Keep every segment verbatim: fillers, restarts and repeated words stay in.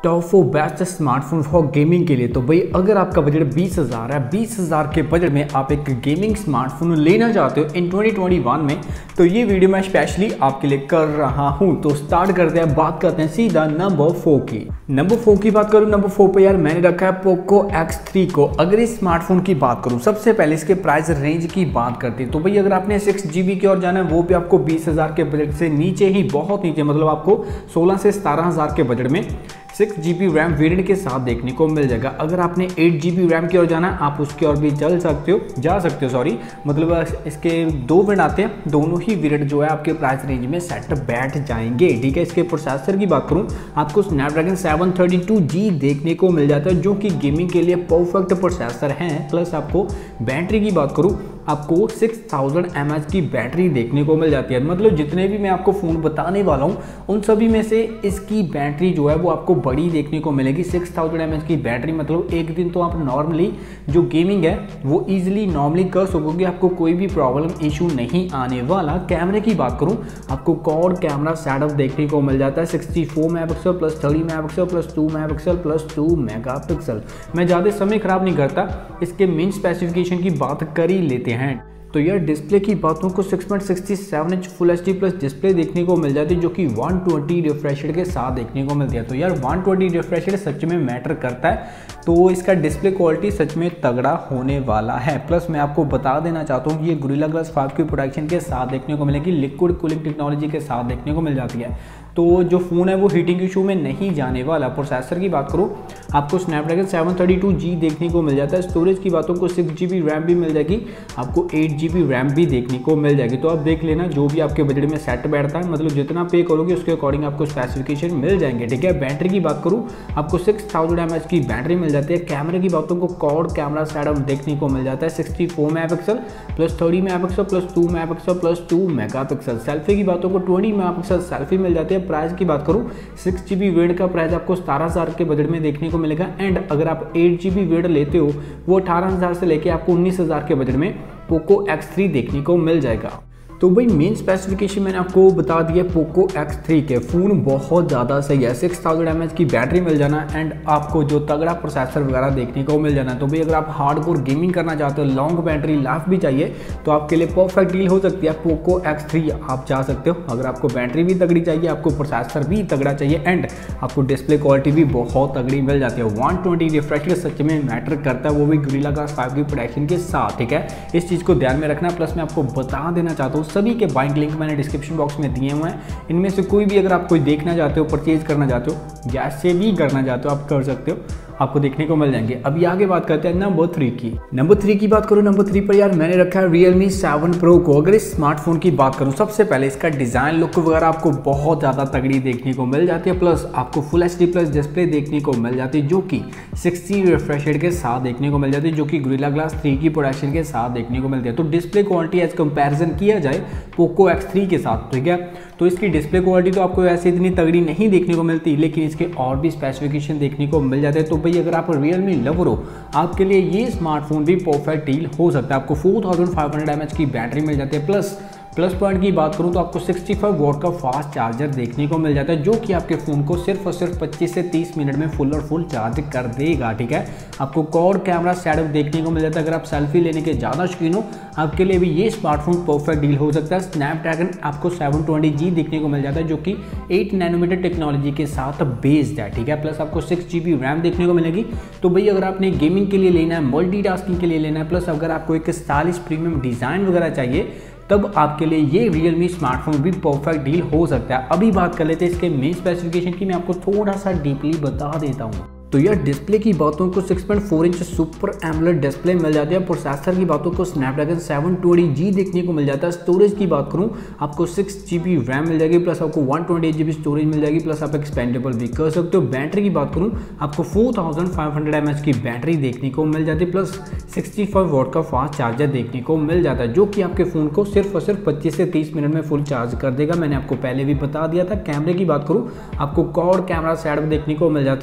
Top four best smartphone for gaming के लिए। तो भाई अगर आपका बजट बीस हज़ार है, बीस हज़ार के बजट में आप एक गेमिंग स्मार्टफोन लेना चाहते हो इन ट्वेंटी ट्वेंटी वन में, तो ये वीडियो मैं स्पेशली आपके लिए कर रहा हूं। तो स्टार्ट करते हैं, बात करते हैं सीधा नंबर फोर की। नंबर फोर की बात करूं, नंबर फोर पे यार मैंने रखा है पोको एक्स थ्री को। अगर इस स्मार्टफोन की बात करूं, सबसे पहले इसके प्राइस रेंज की बात करते हैं तो भाई अगर आपने सिक्स जी बी की ओर जाना है, वो भी आपको बीस हज़ार के बजट से नीचे ही, बहुत नीचे, मतलब आपको सोलह से सतारह हज़ार के बजट में six G B RAM variant के साथ देखने को मिल जाएगा। अगर आपने एट जी बी रैम की ओर जाना है, आप उसकी ओर भी चल सकते हो जा सकते हो सॉरी मतलब इसके दो वेरिएंट आते हैं, दोनों ही वेरिएंट जो है आपके प्राइस रेंज में सेट बैठ जाएंगे। ठीक है, इसके प्रोसेसर की बात करूं, आपको Snapdragon seven thirty two G देखने को मिल जाता है, जो कि गेमिंग के लिए परफेक्ट प्रोसेसर है। प्लस आपको बैटरी की बात करूं, आपको सिक्स थाउजेंड एम एच की बैटरी देखने को मिल जाती है। मतलब जितने भी मैं आपको फ़ोन बताने वाला हूँ उन सभी में से इसकी बैटरी जो है वो आपको बड़ी देखने को मिलेगी। सिक्स थाउजेंड एम एच की बैटरी, मतलब एक दिन तो आप नॉर्मली जो गेमिंग है वो ईजिली नॉर्मली कर सकोगे, आपको कोई भी प्रॉब्लम इशू नहीं आने वाला। कैमरे की बात करूँ, आपको क्वाड कैमरा सेटअप देखने को मिल जाता है, sixty four mega pixel plus thirty mega pixel plus two mega pixel plus two mega pixel. मैं ज़्यादा समय खराब नहीं करता, इसके मेन स्पेसिफिकेशन की बात कर ही लेते हैं। तो यार डिस्प्ले की बातों को six point six seven inch full H D plus display देखने को मिल जाती है, जो कि वन ट्वेंटी रिफ्रेश रेट के साथ देखने को मिलती है। तो यार वन ट्वेंटी रिफ्रेश रेट सच में मैटर करता है, तो इसका डिस्प्ले क्वालिटी सच में तगड़ा होने वाला है। प्लस मैं आपको बता देना चाहता हूँ कि ये गोरिल्ला ग्लास फाइव की प्रोटेक्शन के साथ देखने को मिलेगी, लिक्विड कूलिंग टेक्नोलॉजी के साथ देखने को मिल जाती है, तो जो फ़ोन है वो हीटिंग इशू में नहीं जाने वाला। प्रोसेसर की बात करूँ, आपको Snapdragon seven thirty two G देखने को मिल जाता है। स्टोरेज की बातों को सिक्स जी बी रैम भी मिल जाएगी, आपको एट जी बी रैम भी देखने को मिल जाएगी। तो आप देख लेना जो भी आपके बजट में सेट बैठता है, मतलब जितना पे करोगे उसके अकॉर्डिंग आपको स्पेसिफिकेशन मिल जाएंगे। ठीक है, बैटरी की बात करूँ, आपको सिक्स थाउजेंड एम एच की बैटरी मिल जाती है। कैमरे की बातों को क्वाड कैमरा सेटअप देखने को मिल जाता है, sixty four mega pixel plus thirty mega pixel plus two mega pixel plus two mega pixel. Selfie की बातों को ट्वेंटी मेगा पिक्सल सेल्फी मिल जाती है। प्राइस की बात करूँ, सिक्स जी बी वेरिएंट का प्राइस आपको सतारह हज़ार के बजट में देखने को मिलेगा, एंड अगर आप एट जी बी वेरिएंट लेते हो वो अठारह हज़ार से लेके आपको उन्नीस हज़ार के बजट में पोको एक्स थ्री देखने को मिल जाएगा। तो भाई मेन स्पेसिफिकेशन मैंने आपको बता दिया पोको एक्स थ्री के। फ़ोन बहुत ज़्यादा सही है, सिक्स थाउजेंड एम एच की बैटरी मिल जाना एंड आपको जो तगड़ा प्रोसेसर वगैरह देखने को मिल जाना। तो भाई अगर आप हार्डकोर गेमिंग करना चाहते हो, लॉन्ग बैटरी लाइफ भी चाहिए, तो आपके लिए परफेक्ट डील हो सकती है पोको एक्स थ्री, आप जा सकते हो। अगर आपको बैटरी भी तगड़ी चाहिए, आपको प्रोसेसर भी तगड़ा चाहिए एंड आपको डिस्प्ले क्वालिटी भी बहुत तगड़ी मिल जाती है। वन ट्वेंटी रिफ्रेश रेट सच में मैटर करता है, वो भी गोरिल्ला ग्लास फाइव की प्रोटेक्शन के साथ। ठीक है, इस चीज़ को ध्यान में रखना। प्लस मैं आपको बता देना चाहता हूँ सभी के बाइंग लिंक मैंने डिस्क्रिप्शन बॉक्स में दिए हुए हैं, इनमें से कोई भी अगर आप कोई देखना चाहते हो, परचेज करना चाहते हो, गैस से भी करना चाहते हो, आप कर सकते हो, आपको देखने को मिल जाएंगे। अभी आगे बात करते हैं नंबर थ्री की। नंबर थ्री की बात करूँ, नंबर थ्री पर यार मैंने रखा है रियलमी सेवन प्रो को। अगर इस स्मार्टफोन की बात करूँ, सबसे पहले इसका डिज़ाइन लुक वगैरह आपको बहुत ज़्यादा तगड़ी देखने को मिल जाती है। प्लस आपको full H D plus display देखने को मिल जाती है, जो कि सिक्सटी रिफ्रेश रेट के साथ देखने को मिल जाती है, जो कि गोरिल्ला ग्लास थ्री की प्रोडक्शन के साथ देखने को मिलती है। तो डिस्प्ले क्वालिटी एज कंपैरिजन किया जाए पोको एक्स थ्री के साथ, ठीक है, तो इसकी डिस्प्ले क्वालिटी तो आपको ऐसे इतनी तगड़ी नहीं देखने को मिलती, लेकिन इसके और भी स्पेसिफिकेशन देखने को मिल जाते हैं। तो भाई अगर आप रियलमी लवर हो, आपके लिए ये स्मार्टफोन भी परफेक्ट डील हो सकता है। आपको four thousand five hundred M H की बैटरी मिल जाती है। प्लस प्लस पॉइंट की बात करूं तो आपको सिक्सटी फाइव वॉट का फास्ट चार्जर देखने को मिल जाता है, जो कि आपके फ़ोन को सिर्फ और सिर्फ पच्चीस से तीस मिनट में फुल और फुल चार्ज कर देगा। ठीक है, आपको क्वाड कैमरा सेटअप देखने को मिल जाता है। अगर आप सेल्फी लेने के ज़्यादा शौकीन हो, आपके लिए भी ये स्मार्टफोन परफेक्ट डील हो सकता है। स्नैपड्रैगन आपको सेवन ट्वेंटी जी देखने को मिल जाता है, जो कि एट नैनोमीटर टेक्नोलॉजी के साथ बेस्ड है। ठीक है, प्लस आपको सिक्स जी बी रैम देखने को मिलेगी। तो भाई अगर आपने गेमिंग के लिए लेना है, मल्टीटास्किंग के लिए लेना है, प्लस अगर आपको एक स्टाइलिश प्रीमियम डिज़ाइन वगैरह चाहिए, तब आपके लिए ये रियलमी स्मार्टफोन भी परफेक्ट डील हो सकता है। अभी बात कर लेते हैं इसके मेन स्पेसिफिकेशन की, मैं आपको थोड़ा सा डीपली बता देता हूँ। तो यार डिस्प्ले की बातों को six point four inch super AMOLED display मिल जाती है। प्रोसेसर की बातों को स्नैपड्रैगन सेवन ट्वेंटी जी देखने को मिल जाता है। स्टोरेज की बात करूं, आपको सिक्स जी बी रैम मिल जाएगी, प्लस आपको one twenty eight G B storage मिल जाएगी, प्लस आप एक्सपेंडेबल भी कर सकते हो। बैटरी की बात करूं, आपको four thousand five hundred M H की बैटरी देखने को मिल जाती है, प्लस सिक्सटी फाइव वॉट का फास्ट चार्जर देखने को मिल जाता है, जो कि आपके फ़ोन को सिर्फ और सिर्फ पच्चीस से तीस मिनट में फुल चार्ज कर देगा। मैंने आपको पहले भी बता दिया था। कैमरे की बात करूँ, आपको क्वाड कैमरा सेटअप देखने को मिल जाता है,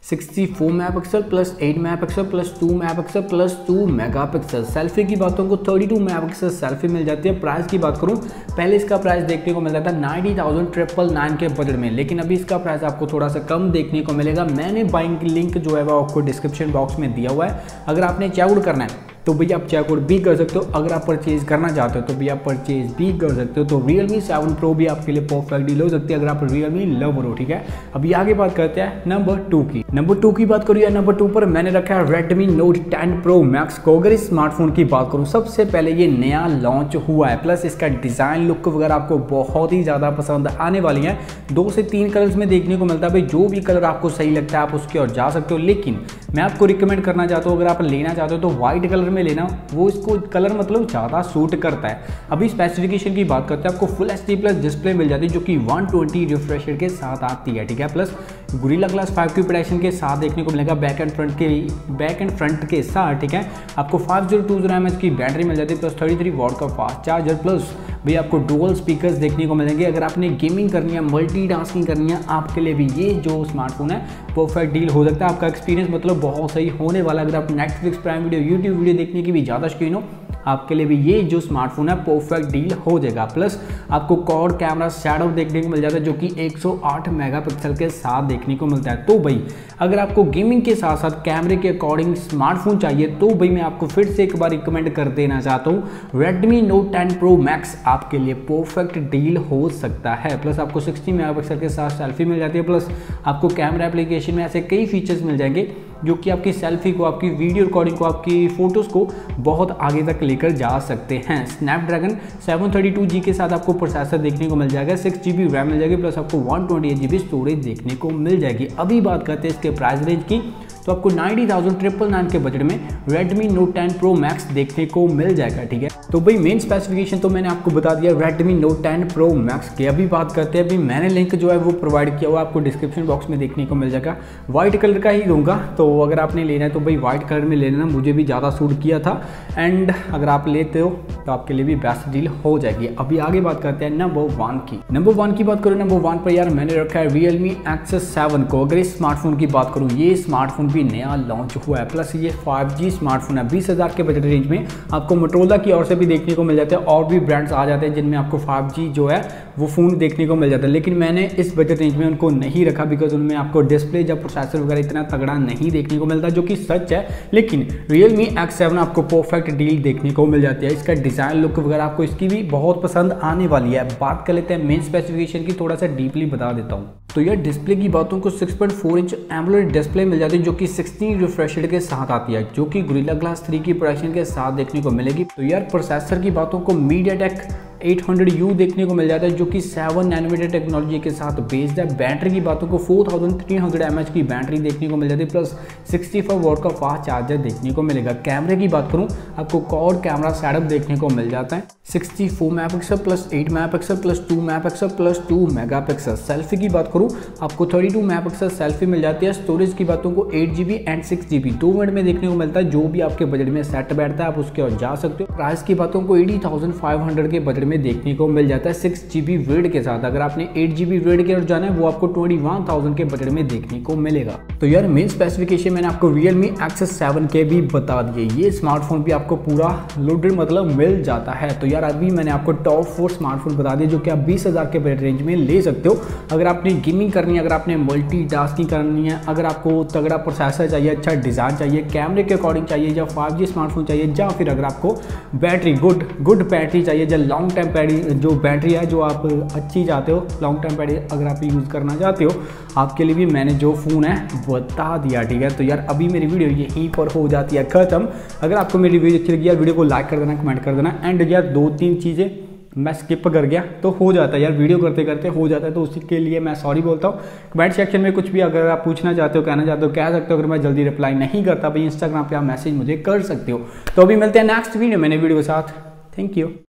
sixty four megapixel plus eight megapixel plus two megapixel plus two megapixel. Selfie की बातों को थर्टी टू मेगापिक्सल सेल्फी मिल जाती है। प्राइस की बात करूं, पहले इसका प्राइस देखने को मिल जाता है नाइन्टी थाउजेंड ट्रिपल नाइन के बजट में, लेकिन अभी इसका प्राइस आपको थोड़ा सा कम देखने को मिलेगा। मैंने बाइंग की लिंक जो है वो आपको डिस्क्रिप्शन बॉक्स में दिया हुआ है, अगर आपने चेकआउट करना है तो भैया आप चेकआउट भी कर सकते हो। अगर आप परचेज करना चाहते हो तो भैया आप परचेज भी कर सकते हो। तो Realme सेवन प्रो भी आपके लिए परफेक्ट डील हो सकती है अगर आप Realme लवर हो, ठीक है। अभी आगे बात करते हैं नंबर टू की। नंबर टू की बात करूँ या नंबर टू पर मैंने रखा है Redmi Note ten Pro Max को। अगर इस स्मार्टफोन की बात करूँ, सबसे पहले ये नया लॉन्च हुआ है, प्लस इसका डिज़ाइन लुक वगैरह आपको बहुत ही ज़्यादा पसंद आने वाली है। दो से तीन कलर्स में देखने को मिलता है, भाई जो भी कलर आपको सही लगता है आप उसके और जा सकते हो, लेकिन मैं आपको रिकमेंड करना चाहता हूँ अगर आप लेना चाहते हो तो व्हाइट कलर में लेना, वो इसको कलर मतलब ज़्यादा सूट करता है। अभी स्पेसिफिकेशन की बात करते हैं, आपको full H D plus display मिल जाती है जो कि वन ट्वेंटी रिफ्रेश रेट के साथ आती है, ठीक है। प्लस गोरिल्ला ग्लास फाइव की प्रोटेक्शन के साथ देखने को मिलेगा बैक एंड फ्रंट के बैक एंड फ्रंट के साथ, ठीक है। आपको five zero two zero M H की बैटरी मिल जाती है, प्लस थर्टी थ्री वॉट का फास्ट चार्जर, प्लस भी आपको डुअल स्पीकर्स देखने को मिलेंगे। अगर आपने गेमिंग करनी है, मल्टीटास्किंग करनी है, आपके लिए भी ये जो स्मार्टफोन है परफेक्ट डील हो सकता है। आपका एक्सपीरियंस मतलब बहुत सही होने वाला। अगर आप Netflix prime video, YouTube video देखने की भी ज़्यादा शौकीन हो, आपके लिए भी ये जो स्मार्टफोन है परफेक्ट डील हो जाएगा। प्लस आपको क्वाड कैमरा शैडो देखने को मिल जाता है जो कि वन ओ एट मेगापिक्सल के साथ देखने को मिलता है। तो भाई अगर आपको गेमिंग के साथ साथ कैमरे के अकॉर्डिंग स्मार्टफोन चाहिए तो भाई मैं आपको फिर से एक बार रिकमेंड कर देना चाहता हूँ, Redmi Note ten Pro Max आपके लिए परफेक्ट डील हो सकता है। प्लस आपको सिक्सटी मेगापिक्सल के साथ सेल्फी मिल जाती है, प्लस आपको कैमरा एप्लीकेशन में ऐसे कई फीचर्स मिल जाएंगे जो कि आपकी सेल्फी को, आपकी वीडियो रिकॉर्डिंग को, आपकी फोटोज़ को बहुत आगे तक लेकर जा सकते हैं। Snapdragon seven thirty two G के साथ आपको प्रोसेसर देखने को मिल जाएगा, सिक्स जी बी रैम मिल जाएगी, प्लस आपको one twenty eight G B storage देखने को मिल जाएगी। अभी बात करते हैं इसके प्राइस रेंज की, तो आपको नाइन्टी थाउजेंड ट्रिपल नाइन के बजट में Redmi Note ten Pro Max देखने को मिल जाएगा, ठीक है। तो भाई मेन स्पेसिफिकेशन तो मैंने आपको बता दिया Redmi Note ten Pro Max की। अभी बात करते हैं, अभी मैंने लिंक जो है वो प्रोवाइड किया हुआ आपको डिस्क्रिप्शन बॉक्स में देखने को मिल जाएगा। व्हाइट कलर का ही दूंगा, तो अगर आपने लेना है तो भाई व्हाइट कलर में ले लेना, मुझे भी ज़्यादा सूट किया था, एंड अगर आप लेते हो तो आपके लिए भी बेस्ट डील हो जाएगी। अभी आगे बात करते हैं नंबर वन की। नंबर वन की बात करूँ, नंबर वन पर यार मैंने रखा है Realme X सेवन को। अगर इस स्मार्टफोन की बात करूँ, ये स्मार्टफोन भी नया लॉन्च हुआ है, प्लस ये फाइव जी स्मार्टफोन है। बीस हज़ार के बजट रेंज में आपको मोटोरोला की ओर से भी देखने को मिल जाते हैं, और भी ब्रांड्स आ जाते हैं जिनमें आपको फाइव जी जो है वो फ़ोन देखने को मिल जाता है, लेकिन मैंने इस बजट रेंज में उनको नहीं रखा बिकॉज उनमें आपको डिस्प्ले या प्रोसेसर वगैरह इतना तगड़ा नहीं देखने को मिलता, जो कि सच है। लेकिन Realme X सेवन आपको परफेक्ट डील देखने को मिल जाती है। इसका डिज़ाइन लुक वगैरह आपको इसकी भी बहुत पसंद आने वाली है। बात कर लेते हैं मेन स्पेसिफिकेशन की, थोड़ा सा डीपली बता देता हूँ। तो यार डिस्प्ले की बातों को six point four inch AMOLED display मिल जाती है जो कि सिक्सटीन रिफ्रेश रेट के साथ आती है, जो कि गोरिल्ला ग्लास थ्री की प्रोटेक्शन के साथ देखने को मिलेगी। तो यार प्रोसेसर की बातों को MediaTek एट हंड्रेड यू देखने को मिल जाता है जो कि सेवन नैनोमीटर टेक्नोलॉजी के साथ बेस्ड है। बैटरी की बातों को four thousand three hundred M H की बैटरी देखने को मिल जाती है, प्लस सिक्सटी फाइव वॉट का फास्ट चार्जर देखने को मिलेगा। कैमरे की बात करूं, आपको क्वाड कैमरा सेटअप देखने को मिल जाता है, sixty four megapixel plus eight megapixel plus two megapixel plus two megapixel. Selfie की बात करूं, आपको थर्टी टू मेगापिक्सल सेल्फी मिल जाती है। स्टोरेज की बातों को eight GB and six GB दो मिनट में देखने को मिलता है, जो भी आपके बजट में सेट बैठता है आप उसके और जा सकते हो। प्राइस की बातों को एटी थाउजेंड फाइव हंड्रेड के बजट में देखने को मिल जाता है सिक्स जीबी रेड के साथ। अगर आपने एट जीबी रेड के और जाना है वो आपको ट्वेंटी वन थाउजेंड के बजट में देखने को मिलेगा। तो यार मेन स्पेसिफिकेशन मैंने आपको Realme X सेवन के भी बता दिए। ये स्मार्टफोन भी आपको पूरा लोडेड मतलब मिल जाता है। तो यार अभी मैंने आपको टॉप फोर स्मार्टफोन बता दिए जो कि आप बीस हज़ार के बजट रेंज में ले सकते हो। अगर आपने गेमिंग करनी है, अगर आपने मल्टीटास्किंग करनी है, अगर आपको तगड़ा प्रोसेसर चाहिए, अच्छा डिज़ाइन चाहिए, कैमरे के अकॉर्डिंग चाहिए, या फाइव जी स्मार्टफोन चाहिए, या फिर अगर आपको बैटरी गुड गुड बैटरी चाहिए, या लॉन्ग टाइम बैटरी जो बैटरी है जो आप अच्छी चाहते हो, लॉन्ग टाइम बैटरी अगर आप यूज़ करना चाहते हो, आपके लिए भी मैंने जो फ़ोन है बता दिया, ठीक है। तो यार अभी मेरी वीडियो यहीं पर हो जाती है ख़त्म। अगर आपको मेरी वीडियो अच्छी लगी यार, वीडियो को लाइक कर देना, कमेंट कर देना, एंड यार दो तीन चीज़ें मैं स्किप कर गया तो हो जाता है यार, वीडियो करते करते हो जाता है, तो उसी के लिए मैं सॉरी बोलता हूँ। कमेंट सेक्शन में कुछ भी अगर आप पूछना चाहते हो, कहना चाहते हो, कह सकते हो। अगर मैं जल्दी रिप्लाई नहीं करता भाई, इंस्टाग्राम पे आप मैसेज मुझे कर सकते हो। तो अभी मिलते हैं नेक्स्ट वीडियो में नई वीडियो के साथ। Thank you.